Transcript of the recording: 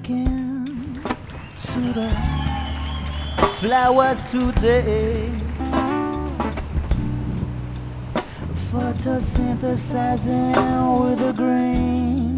talking to the flowers today, photosynthesizing with the green.